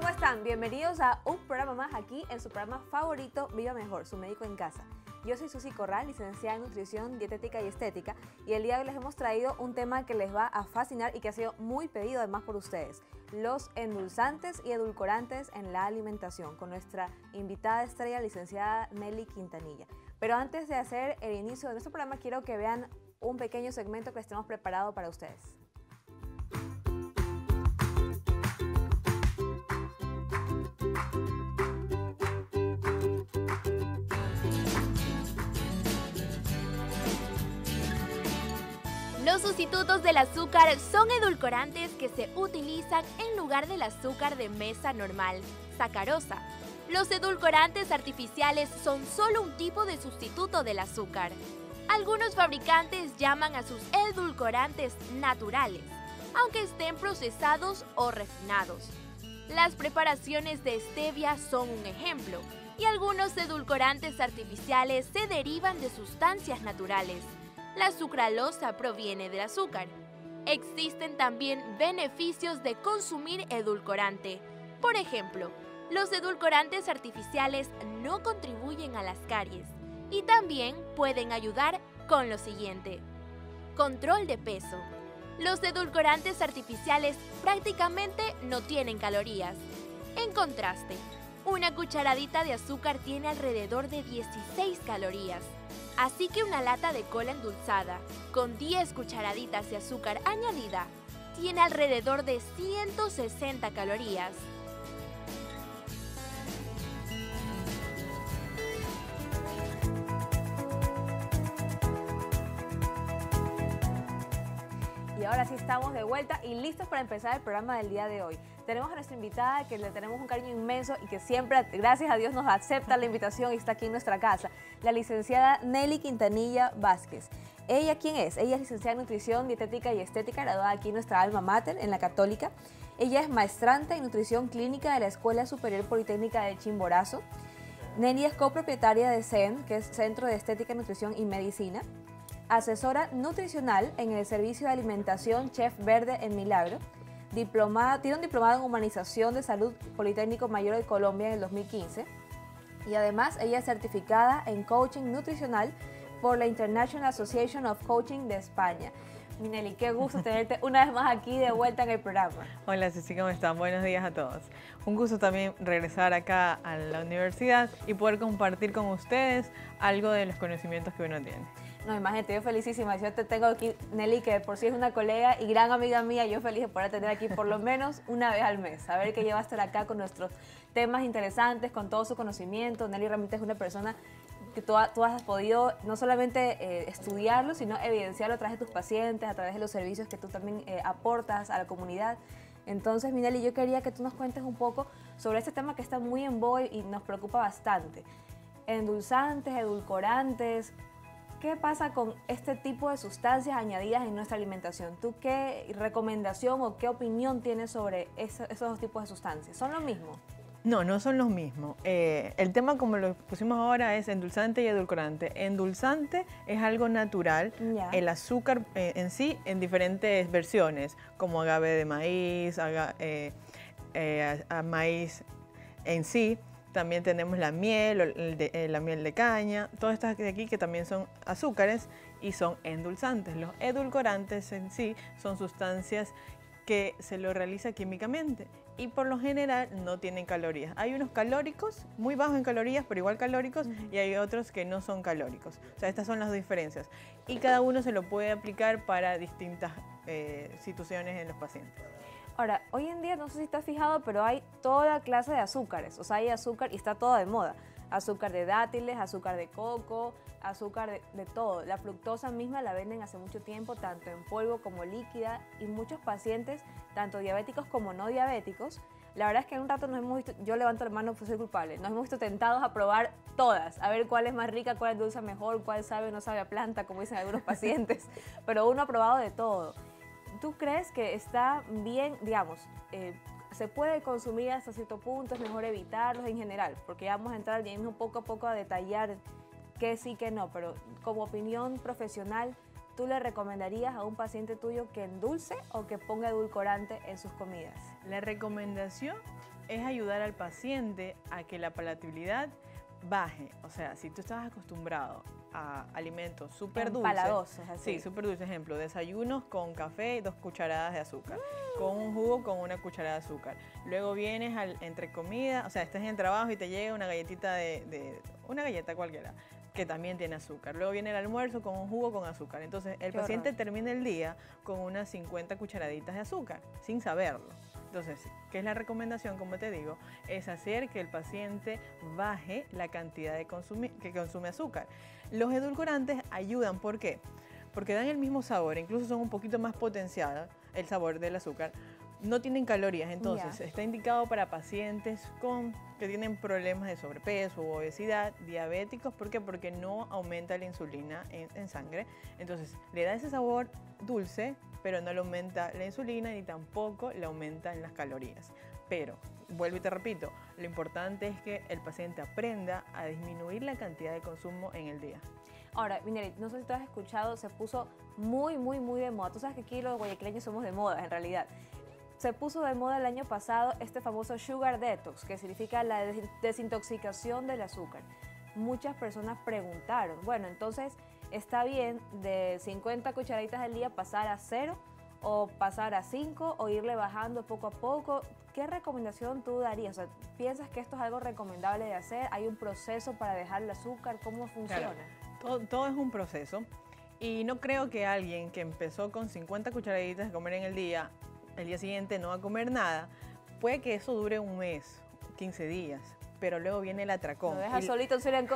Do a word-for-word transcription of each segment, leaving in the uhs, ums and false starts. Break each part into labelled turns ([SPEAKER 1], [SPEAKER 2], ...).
[SPEAKER 1] ¿cómo están? Bienvenidos a un programa más aquí en su programa favorito, Viva Mejor, su médico en casa. Yo soy Susi Corral, licenciada en Nutrición, Dietética y Estética, y el día de hoy les hemos traído un tema que les va a fascinar y que ha sido muy pedido además por ustedes: los endulzantes y edulcorantes en la alimentación, con nuestra invitada estrella, licenciada Nelly Quintanilla. Pero antes de hacer el inicio de nuestro programa, quiero que vean un pequeño segmento que les tenemos preparado para ustedes.
[SPEAKER 2] Los sustitutos del azúcar son edulcorantes que se utilizan en lugar del azúcar de mesa normal, sacarosa. Los edulcorantes artificiales son solo un tipo de sustituto del azúcar. Algunos fabricantes llaman a sus edulcorantes naturales, aunque estén procesados o refinados. Las preparaciones de stevia son un ejemplo, y algunos edulcorantes artificiales se derivan de sustancias naturales. La sucralosa proviene del azúcar. Existen también beneficios de consumir edulcorante. Por ejemplo, los edulcorantes artificiales no contribuyen a las caries y también pueden ayudar con lo siguiente: control de peso. Los edulcorantes artificiales prácticamente no tienen calorías. En contraste, una cucharadita de azúcar tiene alrededor de dieciséis calorías. Así que una lata de cola endulzada con diez cucharaditas de azúcar añadida tiene alrededor de ciento sesenta calorías.
[SPEAKER 1] Y ahora sí estamos de vuelta y listos para empezar el programa del día de hoy. Tenemos a nuestra invitada, que le tenemos un cariño inmenso y que siempre, gracias a Dios, nos acepta la invitación y está aquí en nuestra casa, la licenciada Nelly Quintanilla Vázquez. ¿Ella quién es? Ella es licenciada en Nutrición, Dietética y Estética, graduada aquí en nuestra alma mater, en la Católica. Ella es maestrante en Nutrición Clínica de la Escuela Superior Politécnica de Chimborazo. Nelly es copropietaria de C E N, que es Centro de Estética, Nutrición y Medicina. Asesora nutricional en el Servicio de Alimentación Chef Verde en Milagro. Diplomada, tiene un diplomado en Humanización de Salud Politécnico Mayor de Colombia en el dos mil quince. Y además ella es certificada en Coaching Nutricional por la International Association of Coaching de España. Nelly, qué gusto tenerte una vez más aquí de vuelta en el programa.
[SPEAKER 3] Hola Ceci, ¿cómo están? Buenos días a todos. Un gusto también regresar acá a la universidad y poder compartir con ustedes algo de los conocimientos que uno tiene.
[SPEAKER 1] No, imagínate, yo felicísima. Yo te tengo aquí, Nelly, que por sí es una colega y gran amiga mía. Yo feliz de poder tener aquí por lo menos una vez al mes. A ver que ella va a estar acá con nuestros temas interesantes, con todo su conocimiento. Nelly realmente es una persona que tú, tú has podido no solamente eh, estudiarlo, sino evidenciarlo a través de tus pacientes, a través de los servicios que tú también eh, aportas a la comunidad. Entonces, mi Nelly, yo quería que tú nos cuentes un poco sobre este tema que está muy en boga y nos preocupa bastante. Endulzantes, edulcorantes. ¿Qué pasa con este tipo de sustancias añadidas en nuestra alimentación? ¿Tú qué recomendación o qué opinión tienes sobre eso, esos dos tipos de sustancias? ¿Son lo mismo?
[SPEAKER 3] No, no son los mismos. Eh, el tema, como lo pusimos ahora, es endulzante y edulcorante. Endulzante es algo natural,
[SPEAKER 1] Ya.
[SPEAKER 3] El azúcar eh, en sí, en diferentes versiones, como agave de maíz, aga, eh, eh, a, a maíz en sí. También tenemos la miel, el de, eh, la miel de caña, todas estas de aquí que también son azúcares y son endulzantes. Los edulcorantes en sí son sustancias que se lo realiza químicamente y por lo general no tienen calorías. Hay unos calóricos, muy bajos en calorías, pero igual calóricos, uh-huh. y hay otros que no son calóricos. O sea, estas son las diferencias. Y cada uno se lo puede aplicar para distintas eh, situaciones en los pacientes.
[SPEAKER 1] Ahora, hoy en día, no sé si estás fijado, pero hay toda clase de azúcares. O sea, hay azúcar y está todo de moda. Azúcar de dátiles, azúcar de coco, azúcar de, de todo. La fructosa misma la venden hace mucho tiempo, tanto en polvo como líquida. Y muchos pacientes, tanto diabéticos como no diabéticos, la verdad es que en un rato nos hemos visto, yo levanto la mano, pues soy culpable, nos hemos visto tentados a probar todas, a ver cuál es más rica, cuál es dulce mejor, cuál sabe o no sabe a planta, como dicen algunos pacientes. Pero uno ha probado de todo. ¿Tú crees que está bien, digamos, eh, se puede consumir hasta cierto punto, es mejor evitarlos en general? Porque ya vamos a entrar yendo poco a poco a detallar qué sí, qué no, pero como opinión profesional, tú le recomendarías a un paciente tuyo que endulce o que ponga edulcorante en sus comidas?
[SPEAKER 3] La recomendación es ayudar al paciente a que la palatabilidad baje. O sea, si tú estás acostumbrado a alimentos súper dulces.
[SPEAKER 1] Empalagosos, así.
[SPEAKER 3] Sí, súper dulces. Ejemplo, desayunos con café y dos cucharadas de azúcar. Mm. Con un jugo con una cucharada de azúcar. Luego vienes al, entre comida, o sea, estás en el trabajo y te llega una galletita de, de una galleta cualquiera, que también tiene azúcar. Luego viene el almuerzo con un jugo con azúcar. Entonces, el
[SPEAKER 1] Qué
[SPEAKER 3] paciente
[SPEAKER 1] horror.
[SPEAKER 3] termina el día con unas cincuenta cucharaditas de azúcar, sin saberlo. Entonces, ¿qué es la recomendación? Como te digo, es hacer que el paciente baje la cantidad de consumi que consume azúcar. Los edulcorantes ayudan, ¿por qué? Porque dan el mismo sabor, incluso son un poquito más potenciados el sabor del azúcar. No tienen calorías, entonces
[SPEAKER 1] Ya.
[SPEAKER 3] está indicado para pacientes con, que tienen problemas de sobrepeso u obesidad, diabéticos. ¿Por qué? Porque no aumenta la insulina en, en sangre. Entonces le da ese sabor dulce, pero no le aumenta la insulina ni tampoco le aumentan las calorías. Pero, vuelvo y te repito, lo importante es que el paciente aprenda a disminuir la cantidad de consumo en el día.
[SPEAKER 1] Ahora, Minerit, no sé si tú has escuchado, se puso muy, muy, muy de moda. Tú sabes que aquí los guayaquileños somos de moda, en realidad. Se puso de moda el año pasado este famoso Sugar Detox, que significa la des desintoxicación del azúcar. Muchas personas preguntaron, bueno, entonces, ¿está bien de cincuenta cucharaditas al día pasar a cero o pasar a cinco o irle bajando poco a poco? ¿Qué recomendación tú darías? O sea, ¿piensas que esto es algo recomendable de hacer? ¿Hay un proceso para dejar el azúcar? ¿Cómo funciona?
[SPEAKER 3] Claro, todo, todo es un proceso y no creo que alguien que empezó con cincuenta cucharaditas de comer en el día, el día siguiente no va a comer nada. Puede que eso dure un mes, quince días, pero luego viene el atracón.
[SPEAKER 1] Lo deja
[SPEAKER 3] y,
[SPEAKER 1] solito en Silenco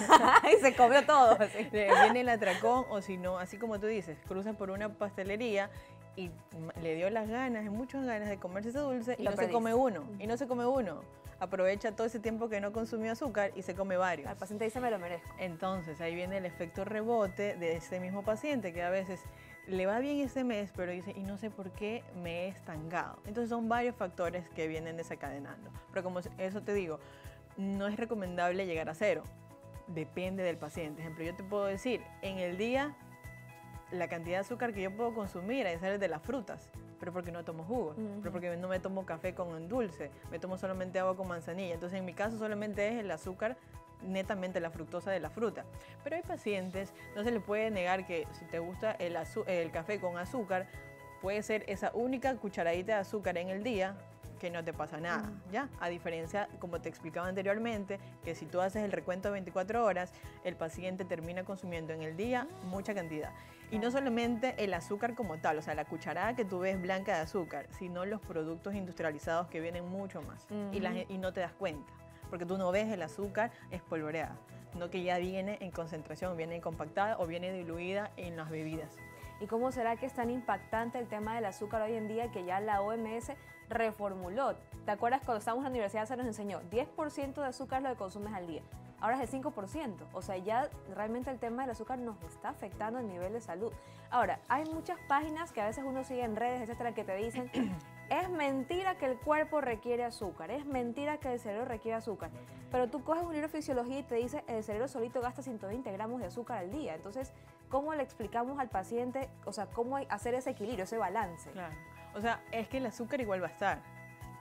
[SPEAKER 1] y se comió todo. Así.
[SPEAKER 3] Viene el atracón, o si no, así como tú dices, cruza por una pastelería y le dio las ganas, muchas ganas de comerse ese dulce y, y no perdiste. se come uno, y no se come uno. Aprovecha todo ese tiempo que no consumió azúcar y se come varios.
[SPEAKER 1] El paciente dice, me lo merezco.
[SPEAKER 3] Entonces, ahí viene el efecto rebote de ese mismo paciente que a veces le va bien ese mes, pero dice, y no sé por qué me he estancado. Entonces, son varios factores que vienen desencadenando. Pero como eso te digo, no es recomendable llegar a cero. Depende del paciente. Por ejemplo, yo te puedo decir, en el día, la cantidad de azúcar que yo puedo consumir es el de las frutas, pero porque no tomo jugo, uh-huh. pero porque no me tomo café con dulce, me tomo solamente agua con manzanilla. Entonces, en mi caso, solamente es el azúcar, netamente la fructosa de la fruta. Pero hay pacientes, no se le puede negar que si te gusta el, el café con azúcar, puede ser esa única cucharadita de azúcar en el día que no te pasa nada, uh-huh. ¿ya? A diferencia, como te explicaba anteriormente, que si tú haces el recuento de veinticuatro horas, el paciente termina consumiendo en el día mucha cantidad. Y no solamente el azúcar como tal, o sea, la cucharada que tú ves blanca de azúcar, sino los productos industrializados que vienen mucho más uh-huh. y, la, y no te das cuenta, porque tú no ves el azúcar espolvoreada, no que ya viene en concentración, viene compactada o viene diluida en las bebidas.
[SPEAKER 1] ¿Y cómo será que es tan impactante el tema del azúcar hoy en día que ya la O M S reformuló? ¿Te acuerdas cuando estábamos en la universidad se nos enseñó diez por ciento de azúcar lo que consumes al día? Ahora es el cinco por ciento. O sea, ya realmente el tema del azúcar nos está afectando el nivel de salud. Ahora, hay muchas páginas que a veces uno sigue en redes, etcétera, que te dicen es mentira que el cuerpo requiere azúcar, es mentira que el cerebro requiere azúcar. Pero tú coges un libro de fisiología y te dice el cerebro solito gasta ciento veinte gramos de azúcar al día. Entonces, ¿cómo le explicamos al paciente, o sea, cómo hacer ese equilibrio, ese balance?
[SPEAKER 3] Claro. O sea, es que el azúcar igual va a estar.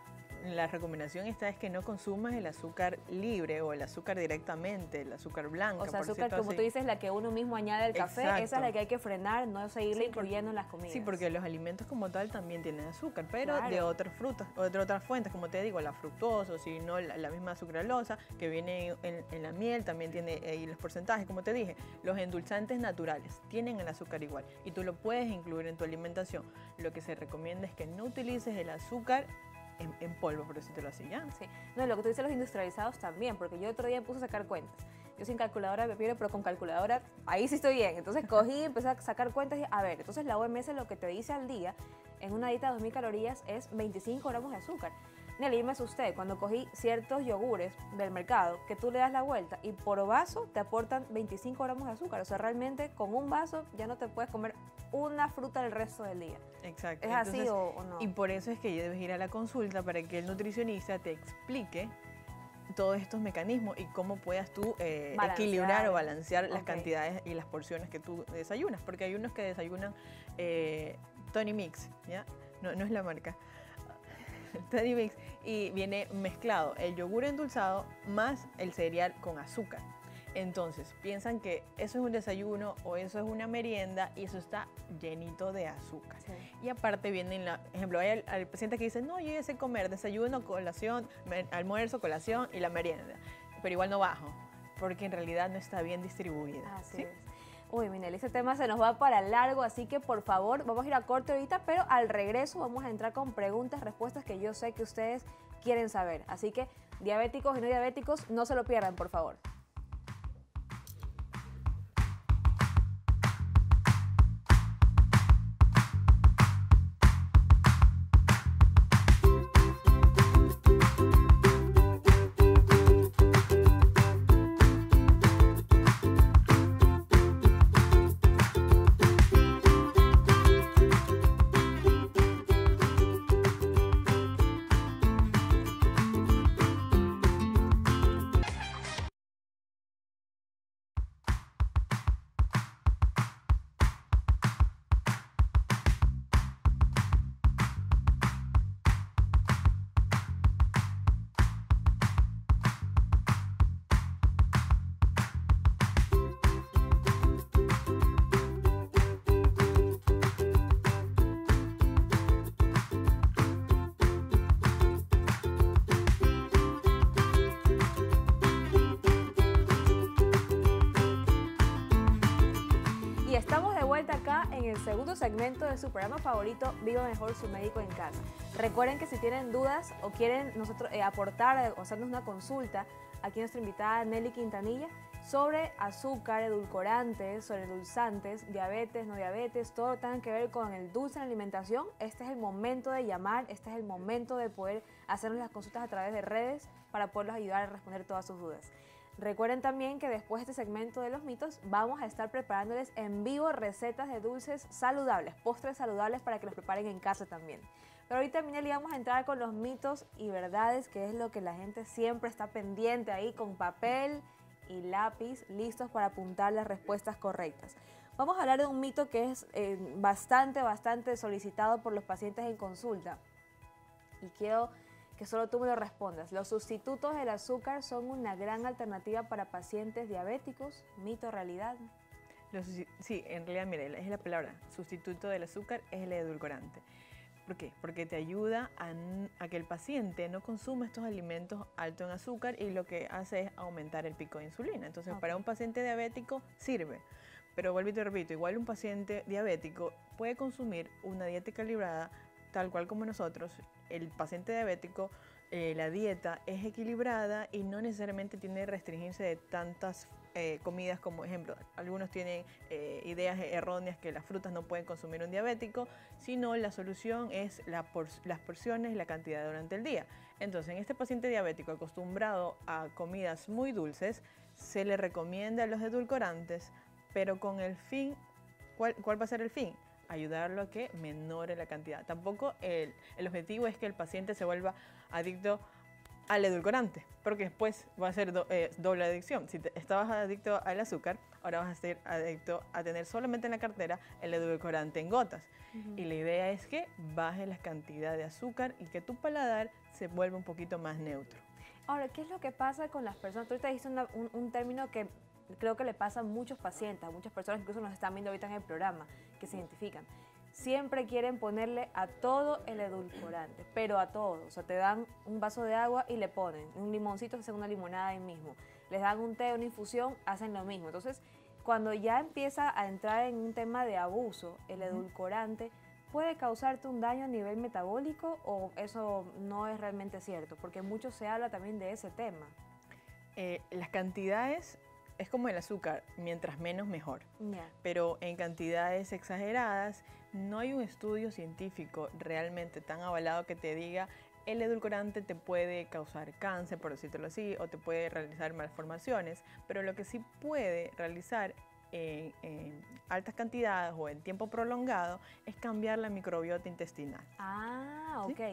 [SPEAKER 3] La recomendación esta es que no consumas el azúcar libre o el azúcar directamente, el azúcar blanco.
[SPEAKER 1] O sea, azúcar, como tú dices, la que uno mismo añade al café,
[SPEAKER 3] Exacto.
[SPEAKER 1] esa es la que hay que frenar, no seguirle
[SPEAKER 3] sí,
[SPEAKER 1] incluyendo en las comidas.
[SPEAKER 3] Sí, porque los alimentos como tal también tienen azúcar, pero
[SPEAKER 1] claro.
[SPEAKER 3] de otras frutas, o de otras fuentes, como te digo, la fructosa, o si no, la, la misma sucralosa que viene en, en la miel, también tiene ahí los porcentajes, como te dije. Los endulzantes naturales tienen el azúcar igual y tú lo puedes incluir en tu alimentación. Lo que se recomienda es que no utilices el azúcar En, en polvo, por decirlo así, ¿ya?
[SPEAKER 1] Sí. No, lo que tú dices los industrializados también, porque yo otro día me puse a sacar cuentas. Yo sin calculadora me pierdo, pero con calculadora ahí sí estoy bien. Entonces cogí, empecé a sacar cuentas y a ver, entonces la O M S lo que te dice al día en una dieta de dos mil calorías es veinticinco gramos de azúcar. Nelly, me asusté cuando cogí ciertos yogures del mercado que tú le das la vuelta y por vaso te aportan veinticinco gramos de azúcar. O sea, realmente con un vaso ya no te puedes comer una fruta el resto del día.
[SPEAKER 3] Exacto.
[SPEAKER 1] ¿Es
[SPEAKER 3] Entonces,
[SPEAKER 1] así o, o no?
[SPEAKER 3] Y por eso es que debes ir a la consulta para que el nutricionista te explique todos estos mecanismos y cómo puedas tú eh,
[SPEAKER 1] Balancear.
[SPEAKER 3] equilibrar o balancear las
[SPEAKER 1] Ok.
[SPEAKER 3] cantidades y las porciones que tú desayunas, porque hay unos que desayunan eh, Tony Mix, ¿ya? No, no es la marca. Tony Mix, y viene mezclado el yogur endulzado más el cereal con azúcar. Entonces, piensan que eso es un desayuno o eso es una merienda y eso está llenito de azúcar.
[SPEAKER 1] Sí.
[SPEAKER 3] Y aparte vienen, la, ejemplo, hay el, el paciente que dice, no, yo ya sé comer desayuno, colación, me- almuerzo, colación y la merienda, pero igual no bajo, porque en realidad no está bien distribuida.
[SPEAKER 1] Así
[SPEAKER 3] ¿sí?
[SPEAKER 1] es. Uy, Minel, este tema se nos va para largo, así que por favor, vamos a ir a corte ahorita, pero al regreso vamos a entrar con preguntas, respuestas que yo sé que ustedes quieren saber. Así que, diabéticos y no diabéticos, no se lo pierdan, por favor. Y estamos de vuelta acá en el segundo segmento de su programa favorito, Viva Mejor, su médico en casa. Recuerden que si tienen dudas o quieren nosotros eh, aportar o hacernos una consulta, aquí nuestra invitada Nelly Quintanilla, sobre azúcar, edulcorantes, sobre endulzantes, diabetes, no diabetes, todo lo que tenga que ver con el dulce en la alimentación, este es el momento de llamar, este es el momento de poder hacernos las consultas a través de redes para poderlos ayudar a responder todas sus dudas. Recuerden también que después de este segmento de los mitos vamos a estar preparándoles en vivo recetas de dulces saludables, postres saludables para que los preparen en casa también. Pero ahorita, Minelli, vamos a entrar con los mitos y verdades, que es lo que la gente siempre está pendiente ahí con papel y lápiz, listos para apuntar las respuestas correctas. Vamos a hablar de un mito que es eh, bastante, bastante solicitado por los pacientes en consulta. Y quiero que solo tú me lo respondas. ¿Los sustitutos del azúcar son una gran alternativa para pacientes diabéticos? ¿Mito o realidad?
[SPEAKER 3] Los susti- sí, en realidad, mire, es la palabra, sustituto del azúcar es el edulcorante. ¿Por qué? Porque te ayuda a, n- a que el paciente no consuma estos alimentos altos en azúcar y lo que hace es aumentar el pico de insulina. Entonces,
[SPEAKER 1] Ok.
[SPEAKER 3] para un paciente diabético sirve. Pero vuelvo y te repito, igual un paciente diabético puede consumir una dieta equilibrada tal cual como nosotros. El paciente diabético, eh, la dieta es equilibrada y no necesariamente tiene que restringirse de tantas eh, comidas como, ejemplo, algunos tienen eh, ideas erróneas que las frutas no pueden consumir un diabético, sino la solución es la por- las porciones y la cantidad durante el día. Entonces, en este paciente diabético acostumbrado a comidas muy dulces, se le recomienda los edulcorantes, pero con el fin, ¿cuál, cuál va a ser el fin? Ayudarlo a que menore la cantidad. Tampoco el, el objetivo es que el paciente se vuelva adicto al edulcorante, porque después va a ser do, eh, doble adicción. Si te, estabas adicto al azúcar, ahora vas a ser adicto a tener solamente en la cartera el edulcorante en gotas.
[SPEAKER 1] Uh-huh.
[SPEAKER 3] Y la idea es que baje la cantidad de azúcar y que tu paladar se vuelva un poquito más neutro.
[SPEAKER 1] Ahora, ¿qué es lo que pasa con las personas? Tú ahorita dijiste una- un, un término que creo que le pasa a muchos pacientes, a muchas personas, incluso nos están viendo ahorita en el programa, que se identifican. Siempre quieren ponerle a todo el edulcorante, pero a todo. O sea, te dan un vaso de agua y le ponen un limoncito, hacen una limonada ahí mismo. Les dan un té, una infusión, hacen lo mismo. Entonces, cuando ya empieza a entrar en un tema de abuso, el edulcorante puede causarte un daño a nivel metabólico, o eso no es realmente cierto, porque mucho se habla también de ese tema.
[SPEAKER 3] Eh, las cantidades es como el azúcar, mientras menos mejor.
[SPEAKER 1] Ya.
[SPEAKER 3] Pero en cantidades exageradas no hay un estudio científico realmente tan avalado que te diga el edulcorante te puede causar cáncer, por decirlo así, o te puede realizar malformaciones, pero lo que sí puede realizar en, en altas cantidades o en tiempo prolongado es cambiar la microbiota intestinal.
[SPEAKER 1] Ah,
[SPEAKER 3] ¿Sí?
[SPEAKER 1] ok.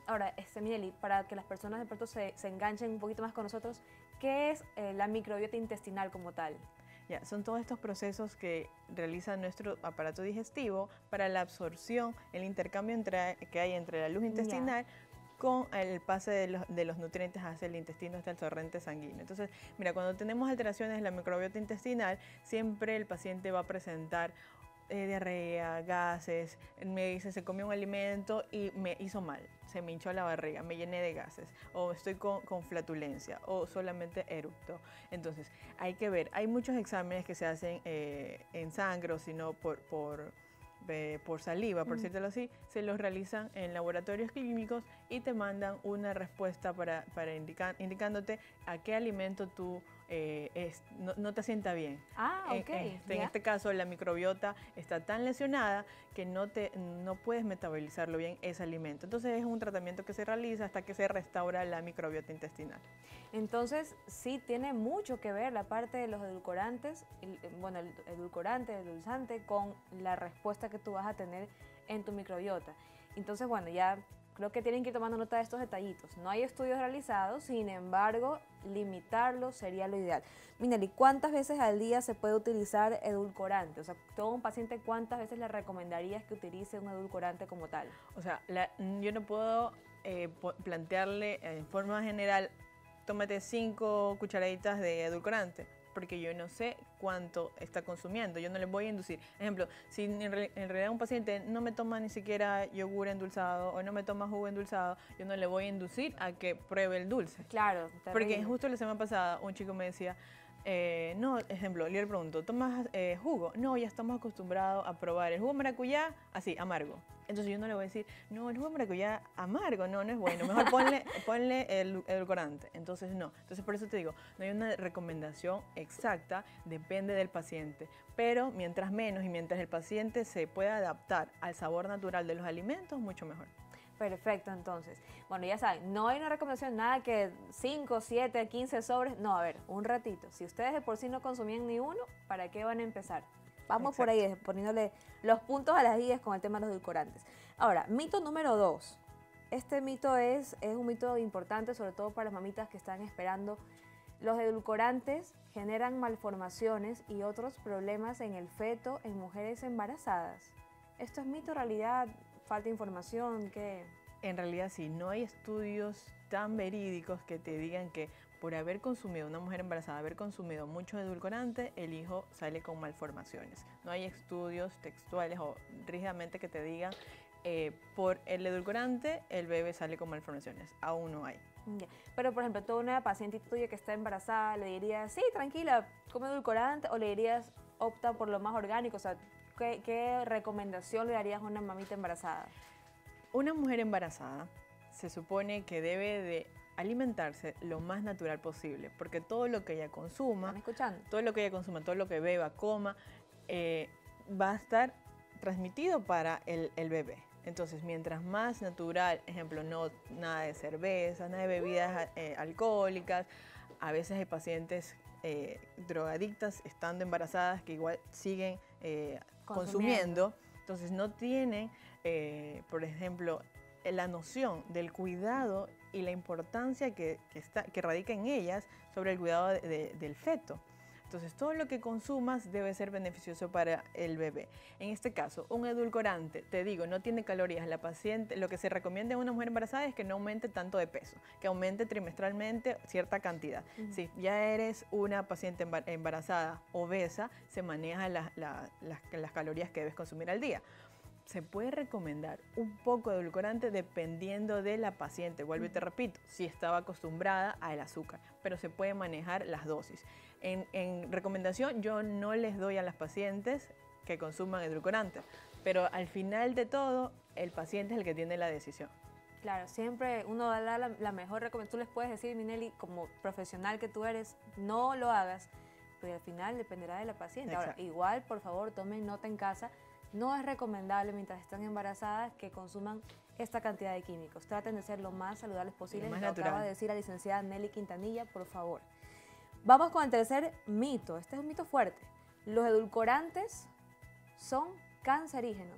[SPEAKER 1] Ahora, este, Minelly, para que las personas de pronto se, se enganchen un poquito más con nosotros, ¿qué es eh, la microbiota intestinal como tal?
[SPEAKER 3] Ya, son todos estos procesos que realiza nuestro aparato digestivo para la absorción, el intercambio entre, que hay entre la luz intestinal yeah. con el pase de los, de los nutrientes hacia el intestino, hasta el torrente sanguíneo. Entonces, mira, cuando tenemos alteraciones en la microbiota intestinal, siempre el paciente va a presentar Eh, diarrea, gases, me dice se comió un alimento y me hizo mal, se me hinchó la barriga, me llené de gases, o estoy con, con flatulencia, o solamente eructo. Entonces, hay que ver, hay muchos exámenes que se hacen eh, en sangre o si no por, por, eh, por saliva, por mm. decirlo así, se los realizan en laboratorios químicos y te mandan una respuesta para, para indicar, indicándote a qué alimento tú Eh, es, no, no te sienta bien.
[SPEAKER 1] Ah, ok.
[SPEAKER 3] En, este, en este caso, la microbiota está tan lesionada que no, te, no puedes metabolizarlo bien ese alimento. Entonces, es un tratamiento que se realiza hasta que se restaura la microbiota intestinal.
[SPEAKER 1] Entonces, sí tiene mucho que ver la parte de los edulcorantes, el, bueno, el edulcorante, el endulzante, con la respuesta que tú vas a tener en tu microbiota. Entonces, bueno, ya creo que tienen que ir tomando nota de estos detallitos. No hay estudios realizados, sin embargo, limitarlo sería lo ideal. Minelly, ¿cuántas veces al día se puede utilizar edulcorante? O sea, todo un paciente, ¿cuántas veces le recomendarías que utilice un edulcorante como tal?
[SPEAKER 3] O sea, la, yo no puedo eh, plantearle en forma general, tómate cinco cucharaditas de edulcorante, porque yo no sé cuánto está consumiendo, yo no le voy a inducir. Ejemplo, si en, re, en realidad un paciente no me toma ni siquiera yogur endulzado o no me toma jugo endulzado, yo no le voy a inducir a que pruebe el dulce.
[SPEAKER 1] Claro. Terrible.
[SPEAKER 3] Porque justo la semana pasada un chico me decía, eh, no, ejemplo, yo le pregunto, ¿tomas eh, jugo? No, ya estamos acostumbrados a probar el jugo de maracuyá así, amargo. Entonces yo no le voy a decir, no, el jugo de maracuyá amargo, no, no es bueno, mejor ponle, ponle el edulcorante. Entonces no, entonces por eso te digo, no hay una recomendación exacta, depende del paciente. Pero mientras menos y mientras el paciente se pueda adaptar al sabor natural de los alimentos, mucho mejor.
[SPEAKER 1] Perfecto, entonces. Bueno, ya saben, no hay una recomendación, nada que cinco, siete, quince sobres. No, a ver, un ratito. Si ustedes de por sí no consumían ni uno, ¿para qué van a empezar? Vamos Exacto. por ahí, poniéndole los puntos a las guías con el tema de los edulcorantes. Ahora, mito número dos. Este mito es, es un mito importante, sobre todo para las mamitas que están esperando. Los edulcorantes generan malformaciones y otros problemas en el feto en mujeres embarazadas. ¿Esto es mito, realidad? ¿Falta información? ¿Qué?
[SPEAKER 3] En realidad sí, no hay estudios tan verídicos que te digan que por haber consumido, una mujer embarazada, haber consumido mucho edulcorante, el hijo sale con malformaciones. No hay estudios textuales o rígidamente que te digan eh, por el edulcorante el bebé sale con malformaciones. Aún no hay.
[SPEAKER 1] Yeah. Pero por ejemplo, toda una paciente tuya que está embarazada, ¿le dirías, sí, tranquila, come edulcorante? ¿O le dirías, opta por lo más orgánico? O sea, ¿Qué, ¿qué recomendación le darías a una mamita embarazada?
[SPEAKER 3] Una mujer embarazada se supone que debe de alimentarse lo más natural posible, porque todo lo que ella consuma,
[SPEAKER 1] ¿Están escuchando?
[SPEAKER 3] todo lo que ella consuma, todo lo que beba, coma, eh, va a estar transmitido para el, el bebé. Entonces, mientras más natural, ejemplo, no nada de cerveza, nada de bebidas eh, alcohólicas, a veces hay pacientes eh, drogadictas estando embarazadas que igual siguen eh, consumiendo, entonces no tienen, eh, por ejemplo, la noción del cuidado y la importancia que, que, está, que radica en ellas sobre el cuidado de, de, del feto. Entonces, todo lo que consumas debe ser beneficioso para el bebé. En este caso, un edulcorante, te digo, no tiene calorías. La paciente, lo que se recomienda en una mujer embarazada es que no aumente tanto de peso, que aumente trimestralmente cierta cantidad. Uh-huh. Si ya eres una paciente embarazada obesa, se manejan la, la, las, las calorías que debes consumir al día. Se puede recomendar un poco de edulcorante dependiendo de la paciente. Vuelvo y te repito, si estaba acostumbrada al azúcar, pero se puede manejar las dosis. En, en recomendación, yo no les doy a las pacientes que consuman edulcorante, pero al final de todo, el paciente es el que tiene la decisión.
[SPEAKER 1] Claro, siempre uno da la, la mejor recomendación. Tú les puedes decir, Minelly, como profesional que tú eres, no lo hagas, pero al final dependerá de la paciente. Ahora, igual, por favor, tomen nota en casa. No es recomendable mientras están embarazadas que consuman esta cantidad de químicos. Traten de ser lo más saludables posible. Lo acaba de decir la licenciada Nelly Quintanilla, por favor. Vamos con el tercer mito. Este es un mito fuerte. Los edulcorantes son cancerígenos.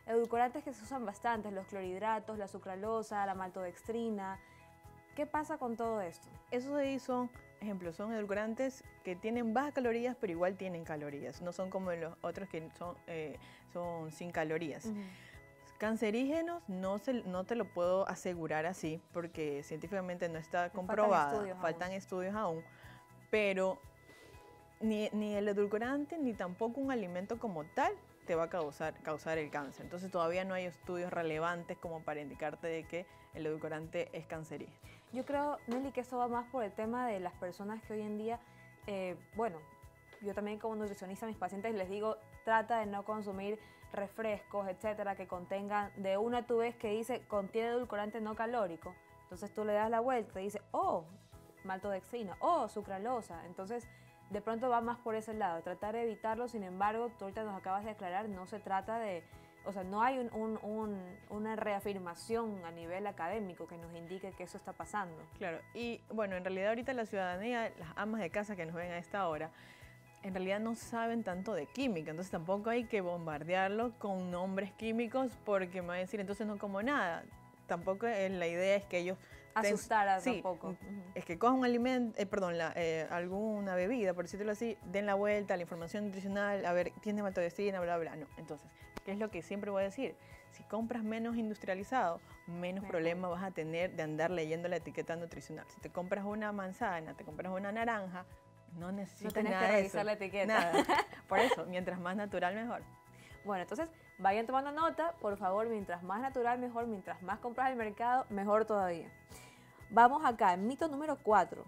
[SPEAKER 1] Edulcorantes que se usan bastante, los clorhidratos, la sucralosa, la maltodextrina. ¿Qué pasa con todo esto?
[SPEAKER 3] Esos de ahí son, ejemplo, son edulcorantes que tienen bajas calorías, pero igual tienen calorías. No son como los otros que son, eh, son sin calorías. Uh-huh. Cancerígenos no, se, no te lo puedo asegurar así, porque científicamente no está comprobado.
[SPEAKER 1] Faltan estudios
[SPEAKER 3] faltan
[SPEAKER 1] aún.
[SPEAKER 3] estudios aún, pero ni, ni el edulcorante ni tampoco un alimento como tal te va a causar, causar el cáncer. Entonces todavía no hay estudios relevantes como para indicarte de que el edulcorante es cancerígeno.
[SPEAKER 1] Yo creo, Nelly, que eso va más por el tema de las personas que hoy en día, eh, bueno, yo también como nutricionista a mis pacientes les digo, trata de no consumir refrescos, etcétera, que contengan, de una tú ves que dice, contiene edulcorante no calórico, entonces tú le das la vuelta y dice, oh, maltodextrina, oh, sucralosa, entonces de pronto va más por ese lado, tratar de evitarlo. Sin embargo, tú ahorita nos acabas de aclarar, no se trata de, o sea, no hay un, un, un, una reafirmación a nivel académico que nos indique que eso está pasando.
[SPEAKER 3] Claro, y bueno, en realidad ahorita la ciudadanía, las amas de casa que nos ven a esta hora, en realidad no saben tanto de química, entonces tampoco hay que bombardearlo con nombres químicos porque me va a decir, entonces no como nada. Tampoco es, la idea es que ellos...
[SPEAKER 1] Asustar a
[SPEAKER 3] sí,
[SPEAKER 1] tampoco. Uh-huh.
[SPEAKER 3] Es que cojan un alimento, eh, perdón, la, eh, alguna bebida, por decirlo así, den la vuelta a la información nutricional, a ver, tiene maltodextrina, bla, bla, no. Entonces, ¿qué es lo que siempre voy a decir? Si compras menos industrializado, menos Mejor. problema vas a tener de andar leyendo la etiqueta nutricional. Si te compras una manzana, te compras una naranja, no necesitas
[SPEAKER 1] no
[SPEAKER 3] nada
[SPEAKER 1] que
[SPEAKER 3] de
[SPEAKER 1] revisar
[SPEAKER 3] eso.
[SPEAKER 1] la etiqueta.
[SPEAKER 3] Nada. Por eso, mientras más natural, mejor.
[SPEAKER 1] Bueno, entonces vayan tomando nota, por favor, mientras más natural mejor, mientras más compras al mercado, mejor todavía. Vamos acá, mito número cuatro.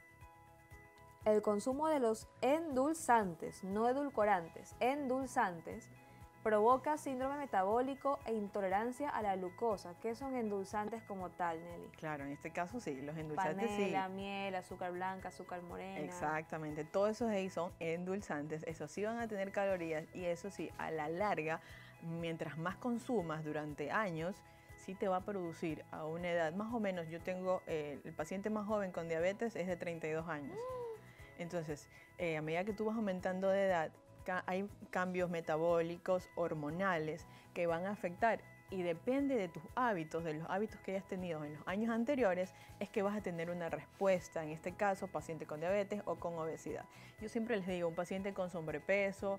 [SPEAKER 1] El consumo de los endulzantes, no edulcorantes, endulzantes, provoca síndrome metabólico e intolerancia a la glucosa. ¿Qué son endulzantes como tal, Nelly?
[SPEAKER 3] Claro, en este caso sí, los endulzantes
[SPEAKER 1] Panela,
[SPEAKER 3] sí.
[SPEAKER 1] miel, azúcar blanca, azúcar morena.
[SPEAKER 3] Exactamente, todos esos ahí son endulzantes, esos sí van a tener calorías y eso sí, a la larga, mientras más consumas durante años, sí te va a producir a una edad, más o menos, yo tengo, eh, el paciente más joven con diabetes es de treinta y dos años. Entonces, eh, a medida que tú vas aumentando de edad, ca hay cambios metabólicos, hormonales, que van a afectar y depende de tus hábitos, de los hábitos que hayas tenido en los años anteriores, es que vas a tener una respuesta, en este caso, paciente con diabetes o con obesidad. Yo siempre les digo, un paciente con sobrepeso,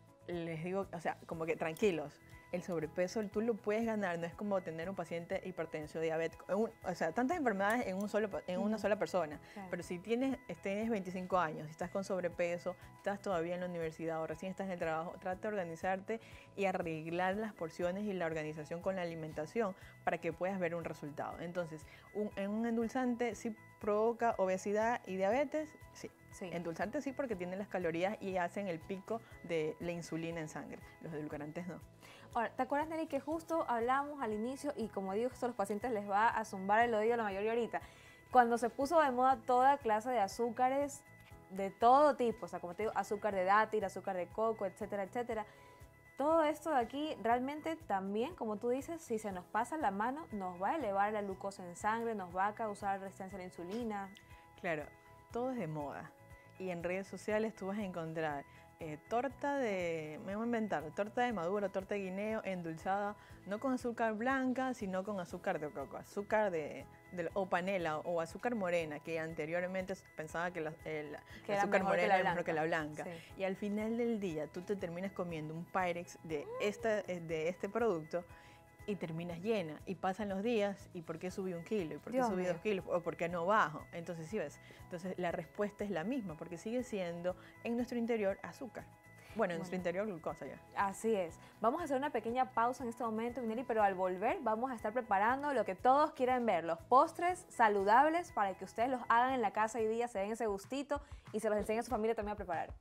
[SPEAKER 3] les digo, o sea, como que tranquilos, el sobrepeso tú lo puedes ganar, no es como tener un paciente hipertenso, diabético, un, o sea, tantas enfermedades en, un solo, en una sola persona,
[SPEAKER 1] Claro.
[SPEAKER 3] pero si tienes, tienes veinticinco años, si estás con sobrepeso, estás todavía en la universidad o recién estás en el trabajo, trata de organizarte y arreglar las porciones y la organización con la alimentación para que puedas ver un resultado. Entonces, un, en un endulzante sí provoca obesidad y diabetes, sí.
[SPEAKER 1] Sí.
[SPEAKER 3] Endulzantes sí porque tienen las calorías y hacen el pico de la insulina en sangre. Los edulcorantes no.
[SPEAKER 1] Ahora, ¿te acuerdas, Nelly, que justo hablamos al inicio y como digo, esto a los pacientes les va a zumbar el oído a la mayoría ahorita? Cuando se puso de moda toda clase de azúcares de todo tipo, o sea, como te digo, azúcar de dátil, azúcar de coco, etcétera, etcétera. Todo esto de aquí realmente también, como tú dices, si se nos pasa la mano, nos va a elevar la glucosa en sangre, nos va a causar resistencia a la insulina.
[SPEAKER 3] Claro, todo es de moda. Y en redes sociales tú vas a encontrar eh, torta de, me voy a inventar, torta de maduro, torta de guineo endulzada, no con azúcar blanca, sino con azúcar de coco, azúcar de, de o panela o azúcar morena, que anteriormente pensaba que la, el,
[SPEAKER 1] Que
[SPEAKER 3] el
[SPEAKER 1] era
[SPEAKER 3] azúcar
[SPEAKER 1] mejor que
[SPEAKER 3] morena
[SPEAKER 1] la
[SPEAKER 3] era mejor que la
[SPEAKER 1] blanca.
[SPEAKER 3] blanca.
[SPEAKER 1] Sí.
[SPEAKER 3] Y al final del día tú te terminas comiendo un Pyrex de, esta, de este producto y terminas llena, y pasan los días, ¿y por qué subí un kilo? ¿Y por qué
[SPEAKER 1] Dios
[SPEAKER 3] subí
[SPEAKER 1] mío.
[SPEAKER 3] dos kilos? ¿O por qué no bajo? Entonces, sí ves, entonces la respuesta es la misma, porque sigue siendo en nuestro interior azúcar. Bueno, en nuestro interior glucosa ya.
[SPEAKER 1] Así es. Vamos a hacer una pequeña pausa en este momento, Nelly, pero al volver vamos a estar preparando lo que todos quieren ver, los postres saludables para que ustedes los hagan en la casa hoy día, se den ese gustito y se los enseñen a su familia también a preparar.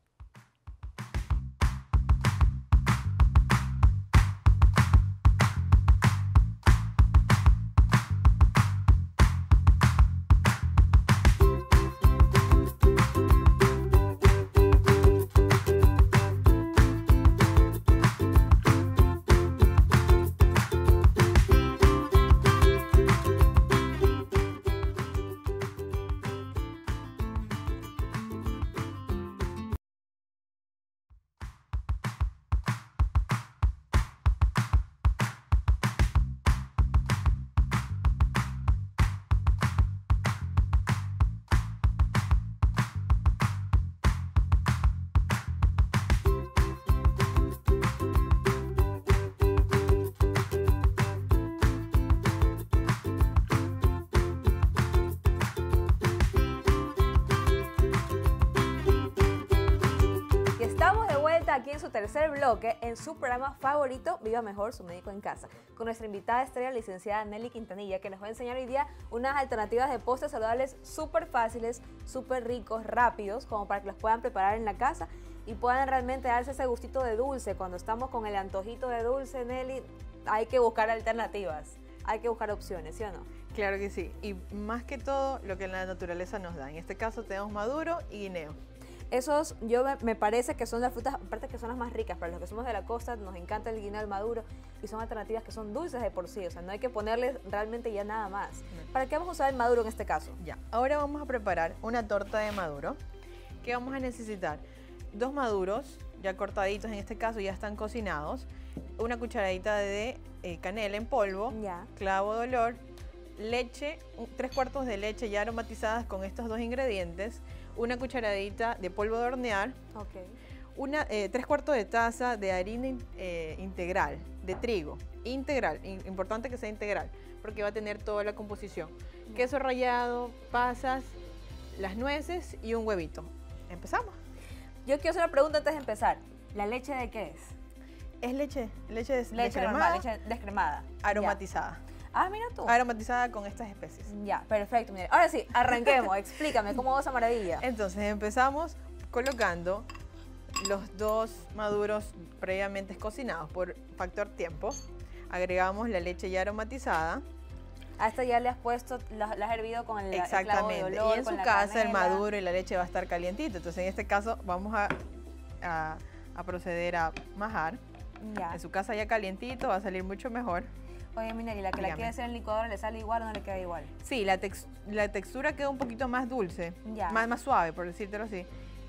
[SPEAKER 1] en su tercer bloque en su programa favorito, Viva Mejor, su médico en casa, con nuestra invitada estrella, licenciada Nelly Quintanilla, que nos va a enseñar hoy día unas alternativas de postres saludables súper fáciles, súper ricos, rápidos, como para que los puedan preparar en la casa y puedan realmente darse ese gustito de dulce. Cuando estamos con el antojito de dulce, Nelly, hay que buscar alternativas, hay que buscar opciones, ¿sí o no?
[SPEAKER 3] Claro que sí, y más que todo lo que la naturaleza nos da. En este caso tenemos maduro y guineo.
[SPEAKER 1] Esos, yo me, me parece que son las frutas, aparte que son las más ricas, para los que somos de la costa nos encanta el guineo, el maduro, y son alternativas que son dulces de por sí, o sea, no hay que ponerles realmente ya nada más.
[SPEAKER 3] No.
[SPEAKER 1] ¿Para qué vamos a usar el maduro en este caso?
[SPEAKER 3] Ya, ahora vamos a preparar una torta de maduro, que vamos a necesitar dos maduros, ya cortaditos, en este caso ya están cocinados, una cucharadita de eh, canela en polvo,
[SPEAKER 1] Ya.
[SPEAKER 3] clavo de olor, leche, un- tres cuartos de leche ya aromatizadas con estos dos ingredientes, una cucharadita de polvo de hornear,
[SPEAKER 1] Ok.
[SPEAKER 3] una, eh, tres cuartos de taza de harina in- eh, integral, de trigo, integral, in- importante que sea integral, porque va a tener toda la composición. Queso rallado, pasas, las nueces y un huevito. ¿Empezamos?
[SPEAKER 1] Yo quiero hacer una pregunta antes de empezar. ¿La leche de qué es?
[SPEAKER 3] Es leche, leche des-
[SPEAKER 1] Leche
[SPEAKER 3] descremada,
[SPEAKER 1] normal, leche descremada.
[SPEAKER 3] aromatizada.
[SPEAKER 1] Ya. Ah, mira tú.
[SPEAKER 3] Aromatizada con estas especies.
[SPEAKER 1] Ya, perfecto. Mire. Ahora sí, arranquemos. Explícame cómo va esa maravilla.
[SPEAKER 3] Entonces empezamos colocando los dos maduros previamente cocinados por factor tiempo. Agregamos la leche ya aromatizada.
[SPEAKER 1] A esta ya le has puesto, la, la has hervido con el, el clavo de
[SPEAKER 3] Exactamente.
[SPEAKER 1] olor,
[SPEAKER 3] Y en
[SPEAKER 1] con
[SPEAKER 3] su
[SPEAKER 1] la
[SPEAKER 3] casa el
[SPEAKER 1] canela.
[SPEAKER 3] maduro y la leche va a estar calientito. Entonces en este caso vamos a, a- a proceder a majar.
[SPEAKER 1] Ya.
[SPEAKER 3] En su casa ya calientito va a salir mucho mejor.
[SPEAKER 1] Oye, Minelli, la que la
[SPEAKER 3] Dígame.
[SPEAKER 1] quiere hacer en licuadora, ¿le sale igual o no le queda igual?
[SPEAKER 3] Sí, la, tex- la textura queda un poquito más dulce,
[SPEAKER 1] Ya.
[SPEAKER 3] más, más suave, por decírtelo así.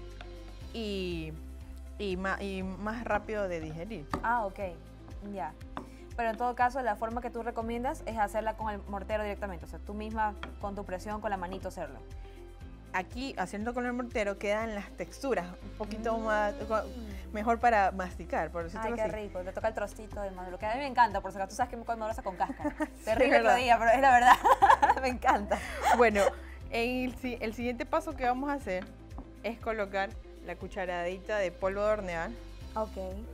[SPEAKER 3] Y, y, ma- y más rápido de digerir.
[SPEAKER 1] Ah, ok. Ya. Pero en todo caso, la forma que tú recomiendas es hacerla con el mortero directamente. O sea, tú misma con tu presión, con la manito hacerlo.
[SPEAKER 3] Aquí, haciendo con el mortero, quedan las texturas un poquito
[SPEAKER 1] Mm.
[SPEAKER 3] más, mejor para masticar, por decirlo
[SPEAKER 1] Ay, qué
[SPEAKER 3] así.
[SPEAKER 1] rico. Le toca el trocito de maduro. Que a mí me encanta, por si acaso tú sabes que me come maduro con cáscara.
[SPEAKER 3] es
[SPEAKER 1] Terrible
[SPEAKER 3] verdad.
[SPEAKER 1] otro día, pero es la verdad. Me encanta.
[SPEAKER 3] Bueno, en el, si- el siguiente paso que vamos a hacer es colocar la cucharadita de polvo de hornear.
[SPEAKER 1] Ok.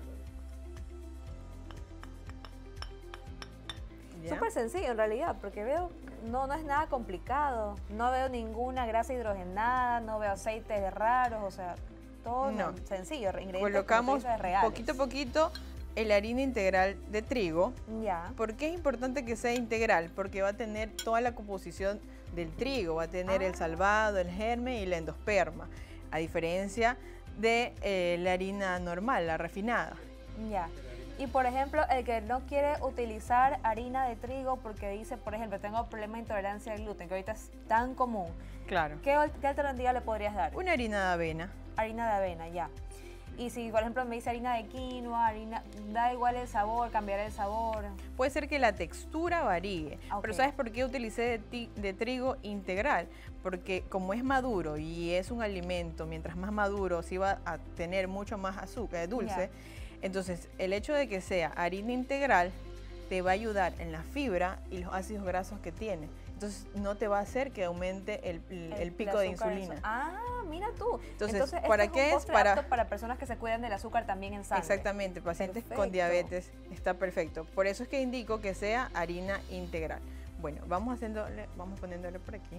[SPEAKER 3] ¿ya?
[SPEAKER 1] Súper sencillo en realidad, porque veo, no, no es nada complicado. No veo ninguna grasa hidrogenada, no veo aceites raros, o sea, todo
[SPEAKER 3] No.
[SPEAKER 1] no, sencillo. Ingredientes,
[SPEAKER 3] Colocamos
[SPEAKER 1] como tú dices, reales.
[SPEAKER 3] poquito a poquito la harina integral de trigo.
[SPEAKER 1] Ya.
[SPEAKER 3] ¿Por qué es importante que sea integral? Porque va a tener toda la composición del trigo, va a tener el
[SPEAKER 1] Ah.
[SPEAKER 3] salvado, el germen y la endosperma, a diferencia de eh, la harina normal, la refinada.
[SPEAKER 1] Ya. Y por ejemplo, el que no quiere utilizar harina de trigo porque dice, por ejemplo, tengo problema de intolerancia al gluten, que ahorita es tan común,
[SPEAKER 3] Claro.
[SPEAKER 1] ¿qué, al- qué alternativa le podrías dar?
[SPEAKER 3] Una harina de avena.
[SPEAKER 1] Harina de avena, ya. Y si, por ejemplo, me dice harina de quinoa, harina, da igual el sabor, cambiará el sabor.
[SPEAKER 3] Puede ser que la textura varíe,
[SPEAKER 1] Ok.
[SPEAKER 3] pero ¿sabes por qué utilicé de, ti- de trigo integral? Porque como es maduro y es un alimento, mientras más maduro, sí va a tener mucho más azúcar, dulce. Entonces, el hecho de que sea harina integral te va a ayudar en la fibra y los ácidos grasos que tiene. Entonces, no te va a hacer que aumente el, el- el pico de
[SPEAKER 1] azúcar,
[SPEAKER 3] insulina.
[SPEAKER 1] eso. Ah, mira tú.
[SPEAKER 3] Entonces,
[SPEAKER 1] este
[SPEAKER 3] ¿para
[SPEAKER 1] es un
[SPEAKER 3] qué es?
[SPEAKER 1] postre
[SPEAKER 3] Para-
[SPEAKER 1] apto para personas que se cuidan del azúcar también en sangre.
[SPEAKER 3] Exactamente, pacientes
[SPEAKER 1] Perfecto.
[SPEAKER 3] con diabetes está perfecto. Por eso es que indico que sea harina integral. Bueno, vamos haciéndole, vamos poniéndole por aquí.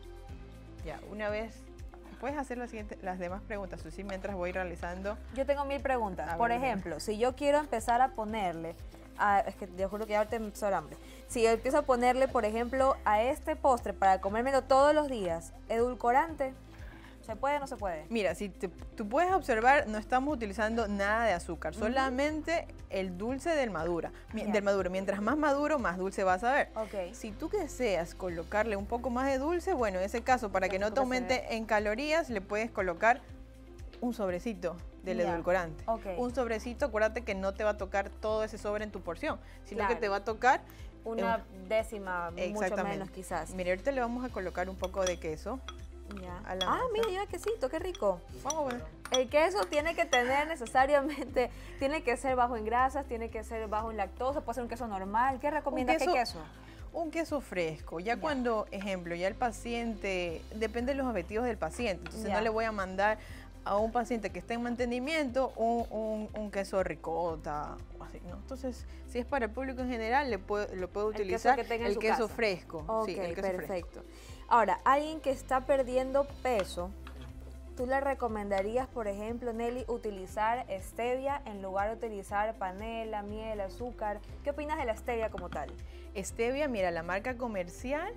[SPEAKER 3] Ya, una vez, puedes hacer las, siguiente- las demás preguntas, Susi, mientras voy realizando.
[SPEAKER 1] Yo tengo mil preguntas.
[SPEAKER 3] A
[SPEAKER 1] Por
[SPEAKER 3] ver, dime.
[SPEAKER 1] ejemplo, si yo quiero empezar a ponerle, a- es que te juro que ahorita me empezó el hambre. Si yo empiezo a ponerle, por ejemplo, a este postre para comérmelo todos los días, edulcorante, ¿se puede o no se puede?
[SPEAKER 3] Mira, si te- tú puedes observar, no estamos utilizando nada de azúcar, solamente el dulce del madura, mi-
[SPEAKER 1] Ya.
[SPEAKER 3] del maduro. Mientras más maduro, más dulce vas a ver.
[SPEAKER 1] Ok.
[SPEAKER 3] Si tú deseas colocarle un poco más de dulce, bueno, en ese caso, para que no te
[SPEAKER 1] Tampoco se
[SPEAKER 3] aumente en calorías, le puedes colocar un sobrecito del
[SPEAKER 1] Ya,
[SPEAKER 3] edulcorante.
[SPEAKER 1] ok.
[SPEAKER 3] Un sobrecito, acuérdate que no te va a tocar todo ese sobre en tu porción, sino que
[SPEAKER 1] Claro.
[SPEAKER 3] te va a tocar
[SPEAKER 1] Una décima, mucho
[SPEAKER 3] exactamente.
[SPEAKER 1] menos quizás.
[SPEAKER 3] Mira, ahorita le vamos a colocar un poco de queso.
[SPEAKER 1] Ya.
[SPEAKER 3] a la
[SPEAKER 1] Ah,
[SPEAKER 3] masa.
[SPEAKER 1] mira, lleva quesito, qué rico.
[SPEAKER 3] Vamos a ver.
[SPEAKER 1] El queso tiene que tener necesariamente, tiene que ser bajo en grasas, tiene que ser bajo en lactosa, puede ser un queso normal. ¿Qué recomiendas? ¿Qué
[SPEAKER 3] queso-
[SPEAKER 1] queso?
[SPEAKER 3] Un queso fresco, ya,
[SPEAKER 1] Ya.
[SPEAKER 3] cuando, ejemplo, ya el paciente, depende de los objetivos del paciente, entonces
[SPEAKER 1] Ya.
[SPEAKER 3] no le voy a mandar a un paciente que está en mantenimiento un, un, un queso ricota o así, ¿no? Entonces, si es para el público en general, le puede, lo puede utilizar
[SPEAKER 1] el queso, que
[SPEAKER 3] el queso
[SPEAKER 1] casa.
[SPEAKER 3] fresco.
[SPEAKER 1] Ok,
[SPEAKER 3] sí, el queso
[SPEAKER 1] perfecto.
[SPEAKER 3] fresco.
[SPEAKER 1] Ahora, alguien que está perdiendo peso, ¿tú le recomendarías, por ejemplo, Nelly, utilizar stevia en lugar de utilizar panela, miel, azúcar? ¿Qué opinas de la stevia como tal?
[SPEAKER 3] Stevia, mira, la marca comercial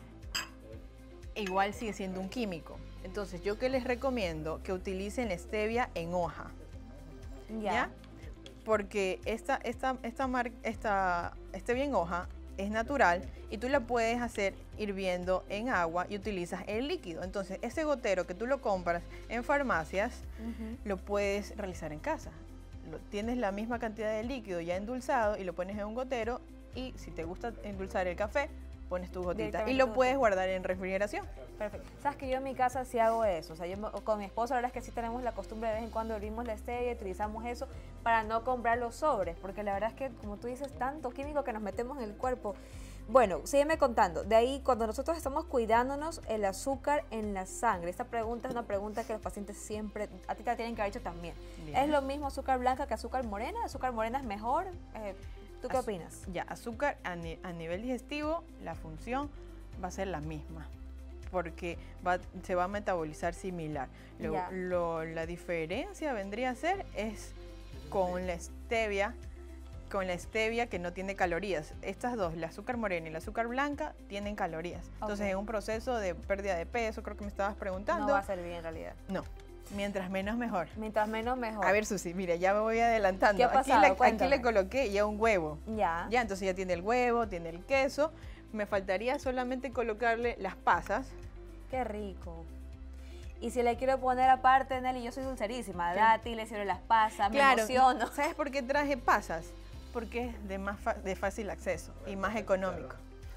[SPEAKER 3] igual sigue siendo un químico. Entonces, yo que les recomiendo que utilicen la stevia en hoja.
[SPEAKER 1] Ya.
[SPEAKER 3] ¿Ya? Porque esta, esta, esta, mar, esta stevia en hoja es natural y tú la puedes hacer hirviendo en agua y utilizas el líquido. Entonces, ese gotero que tú lo compras en farmacias, uh-huh, lo puedes realizar en casa. Lo, tienes la misma cantidad de líquido ya endulzado y lo pones en un gotero, y si te gusta endulzar el café, pones tu gotita y lo puedes guardar en refrigeración.
[SPEAKER 1] Perfecto. Sabes que yo en mi casa sí hago eso. O sea, yo con mi esposo, la verdad es que sí tenemos la costumbre de vez en cuando abrimos la stevia y utilizamos eso para no comprar los sobres, porque la verdad es que, como tú dices, tanto químico que nos metemos en el cuerpo. Bueno, sígueme contando. De ahí, cuando nosotros estamos cuidándonos el azúcar en la sangre, esta pregunta es una pregunta que los pacientes siempre, a ti te la tienen que haber hecho también. Bien. ¿Es lo mismo azúcar blanca que azúcar morena? ¿Azúcar morena es mejor? Eh, ¿Tú qué opinas?
[SPEAKER 3] Ya, azúcar a, ni, a nivel digestivo, la función va a ser la misma, porque va, se va a metabolizar similar. Lo, lo, la diferencia vendría a ser es con la stevia, con la stevia que no tiene calorías. Estas dos, el azúcar morena y el azúcar blanca, tienen calorías. Okay. Entonces, en un proceso de pérdida de peso, creo que me estabas preguntando.
[SPEAKER 1] No va a servir en realidad.
[SPEAKER 3] No. Mientras menos mejor.
[SPEAKER 1] Mientras menos mejor.
[SPEAKER 3] A ver, Susi, mira, ya me voy adelantando.
[SPEAKER 1] ¿Qué ha pasado?
[SPEAKER 3] Aquí, le, aquí le coloqué ya un huevo.
[SPEAKER 1] Ya.
[SPEAKER 3] Ya, entonces ya tiene el huevo, tiene el queso. Me faltaría solamente colocarle las pasas.
[SPEAKER 1] Qué rico. Y si le quiero poner aparte, Nelly, yo soy dulcerísima. Dátiles, quiero las pasas,
[SPEAKER 3] claro,
[SPEAKER 1] me emociono.
[SPEAKER 3] ¿Sabes por qué traje pasas? Porque es de, más de fácil acceso y más económico.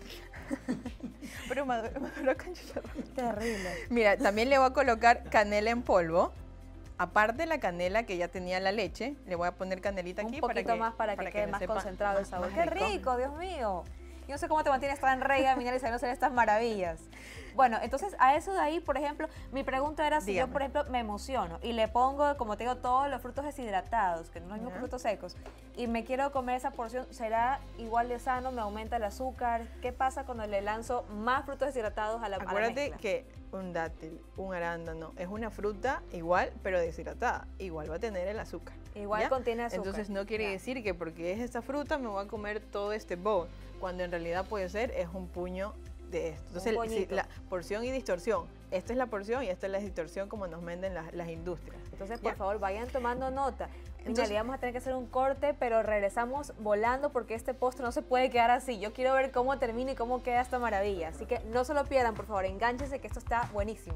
[SPEAKER 3] Pero maduro, maduro con chicharrón.
[SPEAKER 1] Terrible.
[SPEAKER 3] Mira, también le voy a colocar canela en polvo. Aparte de la canela que ya tenía la leche, le voy a poner canelita aquí.
[SPEAKER 1] Un poquito
[SPEAKER 3] para que,
[SPEAKER 1] más para, para que, que quede más sepa, concentrado el sabor. ¡Qué rico. rico, Dios mío! Yo no sé cómo te mantienes tan regia, Minel, y sabiendo hacer estas maravillas. Bueno, entonces a eso de ahí, por ejemplo, mi pregunta era si Dígame. yo, por ejemplo, me emociono y le pongo, como te digo, todos los frutos deshidratados, que no son los mismos frutos secos, y me quiero comer esa porción, ¿será igual de sano? ¿Me aumenta el azúcar? ¿Qué pasa cuando le lanzo más frutos deshidratados a la,
[SPEAKER 3] Acuérdate
[SPEAKER 1] a la mezcla?
[SPEAKER 3] que un dátil, un arándano, es una fruta igual, pero deshidratada. Igual va a tener el azúcar.
[SPEAKER 1] Igual
[SPEAKER 3] ¿ya?
[SPEAKER 1] contiene azúcar.
[SPEAKER 3] Entonces no quiere ya. decir que porque es esta fruta me voy a comer todo este bowl, cuando en realidad puede ser es un puño de esto. Entonces si, la porción y distorsión, esta es la porción y esta es la distorsión como nos venden las, las industrias.
[SPEAKER 1] Entonces por ¿ya? favor vayan tomando nota. En realidad vamos a tener que hacer un corte, pero regresamos volando porque este postre no se puede quedar así. Yo quiero ver cómo termina y cómo queda esta maravilla. Así que no se lo pierdan, por favor, engánchense que esto está buenísimo.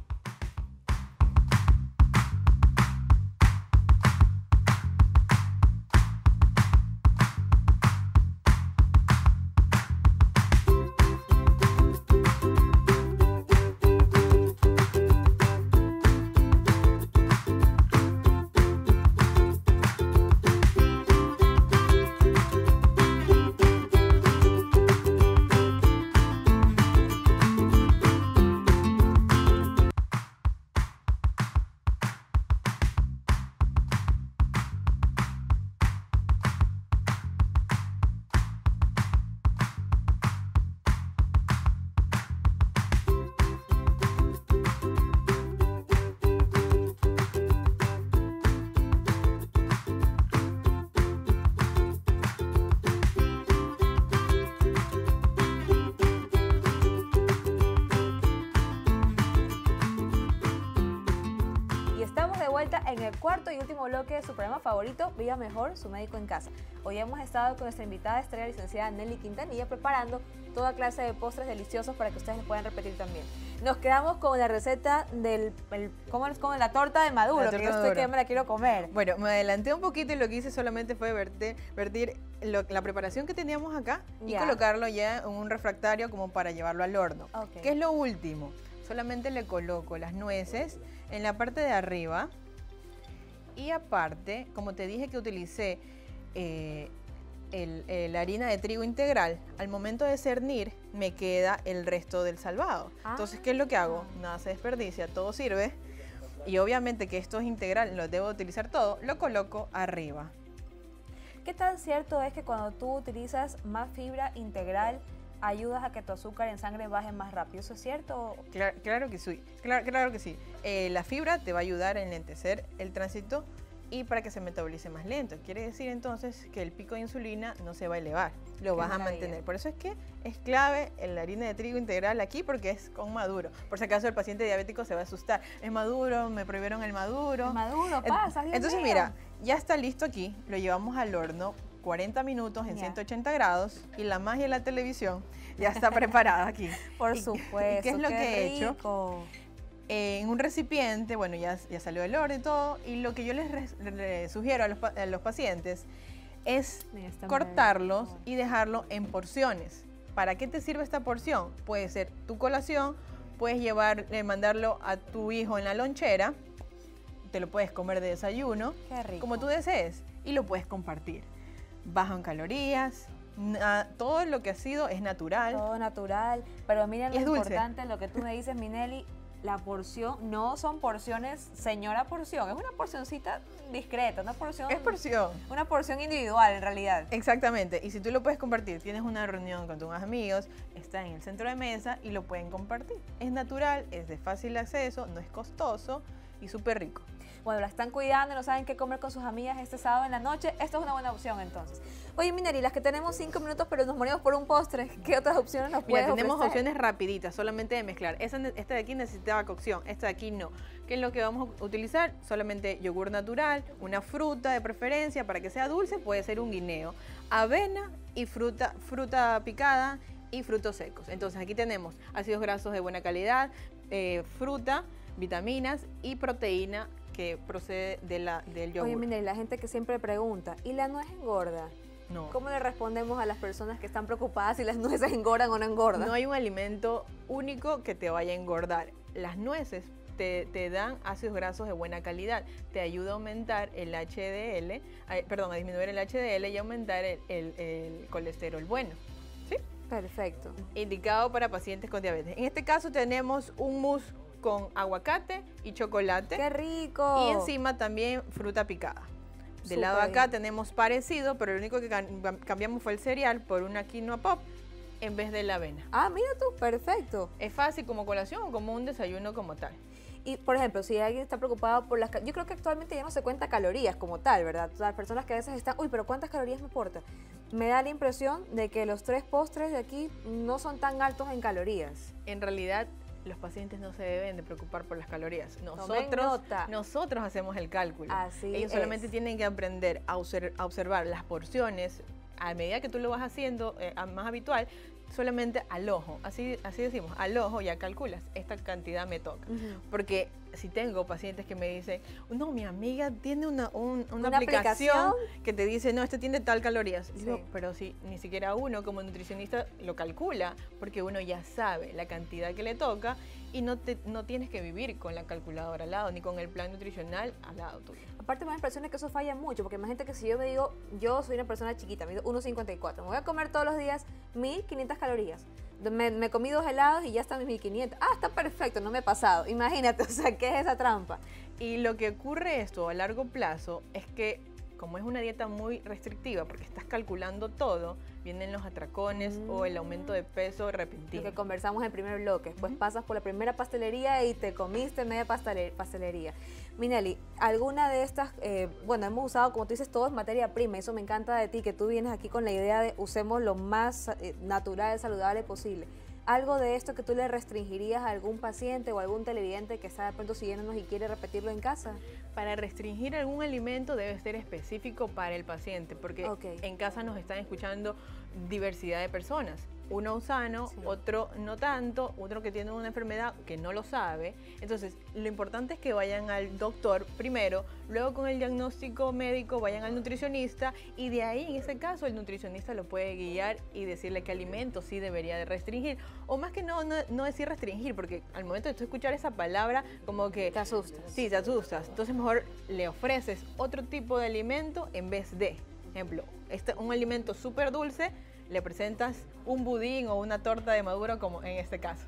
[SPEAKER 1] En el cuarto y último bloque de su programa favorito, Viva Mejor, su médico en casa. Hoy hemos estado con nuestra invitada estrella, licenciada Nelly Quintanilla, preparando toda clase de postres deliciosos para que ustedes les puedan repetir también. Nos quedamos con la receta del, el, ¿cómo es? Con la torta de maduro, torta que yo estoy que me la quiero comer.
[SPEAKER 3] Bueno, me adelanté un poquito y lo que hice solamente fue verter, vertir lo, la preparación que teníamos acá y ya. colocarlo ya en un refractario como para llevarlo al horno. Okay. ¿Qué es lo último? Solamente le coloco las nueces en la parte de arriba. Y aparte, como te dije que utilicé eh, el, el, la harina de trigo integral, al momento de cernir me queda el resto del salvado. Ah. Entonces, ¿qué es lo que hago? Nada se desperdicia, todo sirve. y obviamente que esto es integral, lo debo utilizar todo, lo coloco arriba.
[SPEAKER 1] ¿Qué tan cierto es que cuando tú utilizas más fibra integral ayudas a que tu azúcar en sangre baje más rápido? ¿Eso es cierto?
[SPEAKER 3] Claro, claro que sí, claro, claro que sí. Eh, la fibra te va a ayudar a enlentecer el tránsito y para que se metabolice más lento. Quiere decir entonces que el pico de insulina no se va a elevar, lo
[SPEAKER 1] Qué
[SPEAKER 3] vas
[SPEAKER 1] maravilla.
[SPEAKER 3] a mantener. Por eso es que es clave la harina de trigo integral aquí porque es con maduro. Por si acaso el paciente diabético se va a asustar. Es maduro, me prohibieron el maduro.
[SPEAKER 1] El maduro,
[SPEAKER 3] En-
[SPEAKER 1] pasa, Dios
[SPEAKER 3] Entonces
[SPEAKER 1] mío.
[SPEAKER 3] mira, ya está listo aquí, lo llevamos al horno cuarenta minutos en
[SPEAKER 1] Ya.
[SPEAKER 3] ciento ochenta grados y la magia de la televisión ya está preparada aquí.
[SPEAKER 1] Por
[SPEAKER 3] ¿Y-
[SPEAKER 1] supuesto.
[SPEAKER 3] ¿Y qué es lo que he hecho?
[SPEAKER 1] rico.
[SPEAKER 3] En un recipiente, bueno, ya, ya salió el horno y todo, y lo que yo les res- le sugiero a los, pa- a los pacientes es
[SPEAKER 1] Mira, está
[SPEAKER 3] cortarlos
[SPEAKER 1] maravilloso.
[SPEAKER 3] y dejarlo en porciones. ¿Para qué te sirve esta porción? Puede ser tu colación, puedes llevar, eh, mandarlo a tu hijo en la lonchera, te lo puedes comer de desayuno,
[SPEAKER 1] Qué rico.
[SPEAKER 3] como tú desees, y lo puedes compartir. Bajo en calorías, na- todo lo que ha sido es natural.
[SPEAKER 1] Todo natural, pero miren
[SPEAKER 3] Y
[SPEAKER 1] lo
[SPEAKER 3] es dulce.
[SPEAKER 1] importante, lo que tú me dices, Minelli, la porción, no son porciones, señora porción, es una porcioncita discreta, una porción,
[SPEAKER 3] Es porción.
[SPEAKER 1] una porción individual en realidad.
[SPEAKER 3] Exactamente, y si tú lo puedes compartir, tienes una reunión con tus amigos, está en el centro de mesa y lo pueden compartir. Es natural, es de fácil acceso, no es costoso y súper rico.
[SPEAKER 1] Bueno, la están cuidando y no saben qué comer con sus amigas este sábado en la noche, esto es una buena opción entonces. Oye, Minelli, las que tenemos cinco minutos pero nos morimos por un postre, ¿qué otras opciones nos puedes
[SPEAKER 3] Mira, tenemos
[SPEAKER 1] ofrecer?
[SPEAKER 3] opciones rapiditas, solamente de mezclar. Esta, esta de aquí necesitaba cocción, esta de aquí no. ¿Qué es lo que vamos a utilizar? Solamente yogur natural, una fruta de preferencia, para que sea dulce puede ser un guineo, avena y fruta, fruta picada y frutos secos. Entonces aquí tenemos ácidos grasos de buena calidad, eh, fruta, vitaminas y proteína que procede de la, del yogur.
[SPEAKER 1] Oye, Minelli, la gente que siempre pregunta, ¿y la nuez engorda?
[SPEAKER 3] no.
[SPEAKER 1] ¿Cómo le respondemos a las personas que están preocupadas si las nueces engordan o no engordan?
[SPEAKER 3] No hay un alimento único que te vaya a engordar. Las nueces te, te dan ácidos grasos de buena calidad, te ayuda a aumentar el H D L, a- perdón, a disminuir el H D L y aumentar el, el- el colesterol bueno. ¿Sí?
[SPEAKER 1] Perfecto.
[SPEAKER 3] Indicado para pacientes con diabetes. En este caso tenemos un mousse con aguacate y chocolate.
[SPEAKER 1] ¡Qué rico!
[SPEAKER 3] Y encima también fruta picada. Del
[SPEAKER 1] Súper
[SPEAKER 3] lado de acá
[SPEAKER 1] bien.
[SPEAKER 3] tenemos parecido, pero lo único que cam- cambiamos fue el cereal por una quinoa pop en vez de la avena.
[SPEAKER 1] Ah, mira tú, perfecto.
[SPEAKER 3] Es fácil como colación o como un desayuno como tal.
[SPEAKER 1] Y, por ejemplo, si alguien está preocupado por las... ca- Yo creo que actualmente ya no se cuenta calorías como tal, ¿verdad? Las personas que a veces están, uy, pero ¿cuántas calorías me importa? Me da la impresión de que los tres postres de aquí no son tan altos en calorías.
[SPEAKER 3] En realidad, los pacientes no se deben de preocupar por las calorías.
[SPEAKER 1] Tomen
[SPEAKER 3] Nosotros,
[SPEAKER 1] nota.
[SPEAKER 3] nosotros hacemos el cálculo.
[SPEAKER 1] Así
[SPEAKER 3] Ellos solamente
[SPEAKER 1] es.
[SPEAKER 3] tienen que aprender a, obser- a observar las porciones a medida que tú lo vas haciendo eh, a- más habitual, solamente al ojo. Así, así decimos, al ojo ya calculas, esta cantidad me toca.
[SPEAKER 1] Ujú.
[SPEAKER 3] Porque si tengo pacientes que me dicen, no, mi amiga tiene una, un- una,
[SPEAKER 1] ¿Una
[SPEAKER 3] aplicación,
[SPEAKER 1] aplicación?
[SPEAKER 3] que te dice, no, este tiene tal calorías. Digo,
[SPEAKER 1] Sí.
[SPEAKER 3] pero si ni siquiera uno como nutricionista lo calcula, porque uno ya sabe la cantidad que le toca y no, te, no tienes que vivir con la calculadora al lado, ni con el plan nutricional al lado tuyo.
[SPEAKER 1] Aparte me da la impresión de que eso falla mucho, porque imagínate que si yo me digo, yo soy una persona chiquita, mido uno cincuenta y cuatro, me voy a comer todos los días mil quinientas calorías. Me, me comí dos helados y ya están mis mil quinientas. Ah, está perfecto, no me he pasado. Imagínate, o sea, ¿qué es esa trampa?
[SPEAKER 3] Y lo que ocurre esto a largo plazo es que como es una dieta muy restrictiva, porque estás calculando todo, vienen los atracones o el aumento de peso
[SPEAKER 1] Lo
[SPEAKER 3] repentino.
[SPEAKER 1] que conversamos en el primer bloque. Después pasas por la primera pastelería y te comiste media pastele- pastelería. Minelli, ¿alguna de estas, eh, bueno, hemos usado, como tú dices, todo es materia prima, eso me encanta de ti, que tú vienes aquí con la idea de usemos lo más eh, natural, saludable posible. ¿Algo de esto que tú le restringirías a algún paciente o algún televidente que está de pronto siguiéndonos y quiere repetirlo en casa?
[SPEAKER 3] Para restringir algún alimento debe ser específico para el paciente, porque
[SPEAKER 1] Ok.
[SPEAKER 3] en casa nos están escuchando diversidad de personas. Uno sano,
[SPEAKER 1] Sí.
[SPEAKER 3] otro no tanto, otro que tiene una enfermedad que no lo sabe. Entonces, lo importante es que vayan al doctor primero, luego con el diagnóstico médico vayan al nutricionista y de ahí, en ese caso, el nutricionista lo puede guiar y decirle qué alimentos sí debería de restringir. O más que no, no, no decir restringir, porque al momento de tú escuchar esa palabra, como que...
[SPEAKER 1] Te asustas.
[SPEAKER 3] Sí, te asustas. Entonces mejor le ofreces otro tipo de alimento en vez de, ejemplo, este, un alimento súper dulce, le presentas un budín o una torta de maduro como en este caso.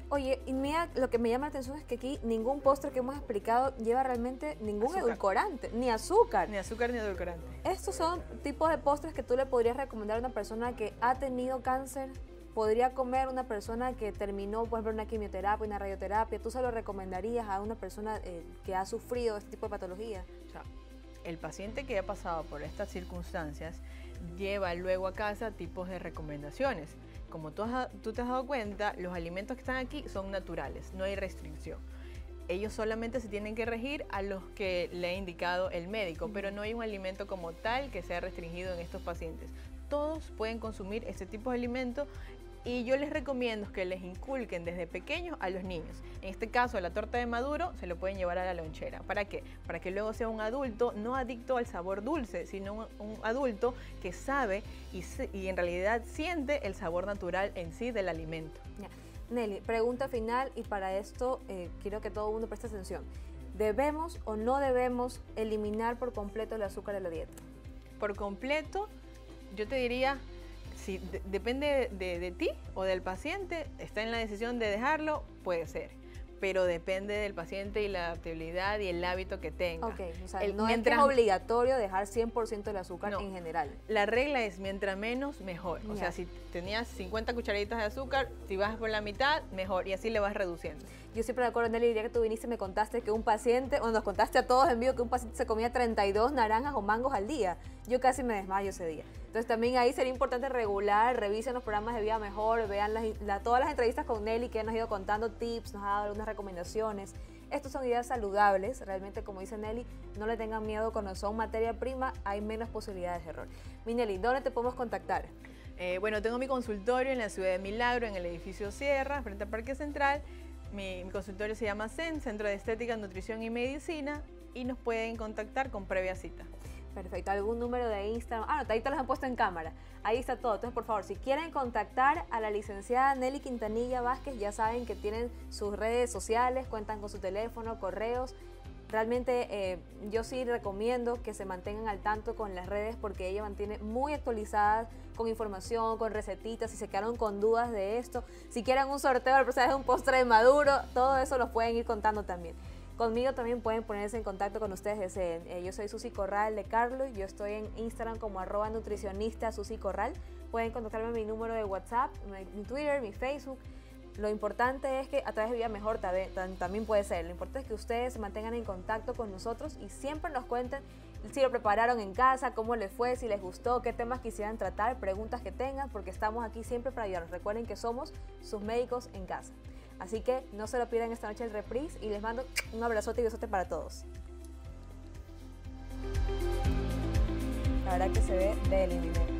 [SPEAKER 1] Oye, y mira, lo que me llama la atención es que aquí ningún postre que hemos explicado lleva realmente ningún
[SPEAKER 3] Azúcar.
[SPEAKER 1] edulcorante, ni azúcar.
[SPEAKER 3] Ni azúcar ni edulcorante.
[SPEAKER 1] Estos son tipos de postres que tú le podrías recomendar a una persona que ha tenido cáncer. Podría comer una persona que terminó, por ejemplo, una quimioterapia, una radioterapia. ¿Tú se lo recomendarías a una persona eh, que ha sufrido este tipo de patología?
[SPEAKER 3] O sea, el paciente que ha pasado por estas circunstancias lleva luego a casa tipos de recomendaciones. Como tú, has, tú te has dado cuenta, los alimentos que están aquí son naturales, no hay restricción. Ellos solamente se tienen que regir a los que le ha indicado el médico, pero no hay un alimento como tal que sea restringido en estos pacientes. Todos pueden consumir este tipo de alimentos y yo les recomiendo que les inculquen desde pequeños a los niños. En este caso, la torta de maduro se lo pueden llevar a la lonchera. ¿Para qué? Para que luego sea un adulto no adicto al sabor dulce, sino un, un adulto que sabe y, y en realidad siente el sabor natural en sí del alimento.
[SPEAKER 1] Ya. Nelly, pregunta final y para esto eh, quiero que todo el mundo preste atención. ¿Debemos o no debemos eliminar por completo el azúcar de la dieta?
[SPEAKER 3] Por completo, yo te diría... Si de, depende de, de ti o del paciente, está en la decisión de dejarlo, puede ser. Pero depende del paciente y la adaptabilidad y el hábito que tenga.
[SPEAKER 1] Ok, o sea,
[SPEAKER 3] el,
[SPEAKER 1] no
[SPEAKER 3] mientras,
[SPEAKER 1] es, que es obligatorio dejar cien por ciento del azúcar
[SPEAKER 3] no,
[SPEAKER 1] en general.
[SPEAKER 3] La regla es mientras menos, mejor. O
[SPEAKER 1] Ya.
[SPEAKER 3] sea, si tenías cincuenta cucharaditas de azúcar, si vas por la mitad, mejor. Y así le vas reduciendo.
[SPEAKER 1] Yo siempre me acuerdo, Nelly, el día que tú viniste me contaste que un paciente, o nos contaste a todos en vivo que un paciente se comía treinta y dos naranjas o mangos al día. Yo casi me desmayo ese día. Entonces también ahí sería importante regular, revisen los programas de Vida Mejor, vean las, la, todas las entrevistas con Nelly que nos ha ido contando tips, nos ha dado algunas recomendaciones. Estos son ideas saludables, realmente como dice Nelly, no le tengan miedo cuando son materia prima, hay menos posibilidades de error. Mi Nelly, ¿dónde te podemos contactar?
[SPEAKER 3] Eh, bueno, tengo mi consultorio en la ciudad de Milagro, en el edificio Sierra, frente al Parque Central. Mi, mi consultorio se llama C E N, Centro de Estética, Nutrición y Medicina, y nos pueden contactar con previa cita.
[SPEAKER 1] Perfecto, ¿algún número de Instagram? Ah, no, ahí te los han puesto en cámara. Ahí está todo. Entonces, por favor, si quieren contactar a la licenciada Nelly Quintanilla Vázquez, ya saben que tienen sus redes sociales, cuentan con su teléfono, correos. Realmente eh, yo sí recomiendo que se mantengan al tanto con las redes porque ella mantiene muy actualizadas con información, con recetitas, si se quedaron con dudas de esto, si quieren un sorteo del proceso de un postre de maduro, todo eso los pueden ir contando también. Conmigo también pueden ponerse en contacto con ustedes deseen. Eh, yo soy Susi Corral de Carlos, yo estoy en Instagram como arroba nutricionista Susi Corral. Pueden contactarme en mi número de WhatsApp, mi Twitter, mi Facebook. Lo importante es que a través de Vida Mejor también puede ser. Lo importante es que ustedes se mantengan en contacto con nosotros y siempre nos cuenten si lo prepararon en casa, cómo les fue, si les gustó, qué temas quisieran tratar, preguntas que tengan, porque estamos aquí siempre para ayudarlos. Recuerden que somos sus médicos en casa. Así que no se lo pierdan esta noche el reprise y les mando un abrazote y besote para todos. La verdad que se ve del dinero.